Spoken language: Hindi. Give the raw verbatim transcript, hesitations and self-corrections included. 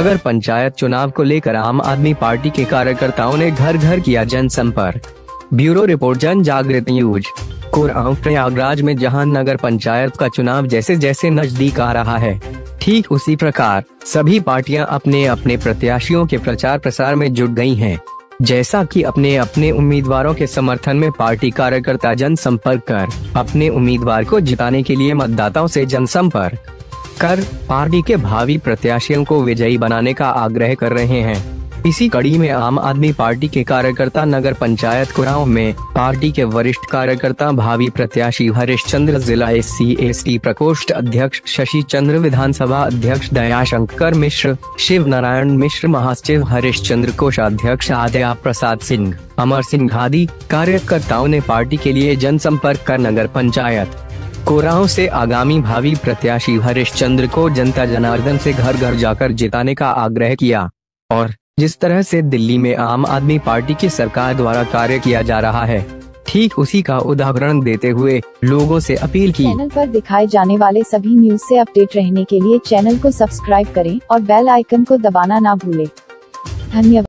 नगर पंचायत चुनाव को लेकर आम आदमी पार्टी के कार्यकर्ताओं ने घर घर किया जनसंपर्क। ब्यूरो रिपोर्ट, जन जागृति न्यूज। कोरांव प्रयागराज में जहां नगर पंचायत का चुनाव जैसे जैसे नजदीक आ रहा है, ठीक उसी प्रकार सभी पार्टियां अपने अपने प्रत्याशियों के प्रचार प्रसार में जुट गई हैं। जैसा कि अपने अपने उम्मीदवारों के समर्थन में पार्टी कार्यकर्ता जनसंपर्क कर अपने उम्मीदवार को जिताने के लिए मतदाताओं से जनसंपर्क कर पार्टी के भावी प्रत्याशियों को विजयी बनाने का आग्रह कर रहे हैं। इसी कड़ी में आम आदमी पार्टी के कार्यकर्ता नगर पंचायत कोरांव में पार्टी के वरिष्ठ कार्यकर्ता भावी प्रत्याशी हरीश चंद्र, जिला एस सी एस टी प्रकोष्ठ अध्यक्ष शशि चंद्र, विधानसभा अध्यक्ष दयाशंकर मिश्र, शिव नारायण मिश्र, महासचिव हरीश चंद्र, कोषाध्यक्ष आद्या प्रसाद सिंह, अमर सिंह आदि कार्यकर्ताओं ने पार्टी के लिए जनसंपर्क कर नगर पंचायत कोरांव से आगामी भावी प्रत्याशी हरीश चंद्र को जनता जनार्दन से घर घर जाकर जिताने का आग्रह किया और जिस तरह से दिल्ली में आम आदमी पार्टी की सरकार द्वारा कार्य किया जा रहा है, ठीक उसी का उदाहरण देते हुए लोगों से अपील की। चैनल पर दिखाए जाने वाले सभी न्यूज से अपडेट रहने के लिए चैनल को सब्सक्राइब करें और बेल आइकन को दबाना ना भूलें। धन्यवाद।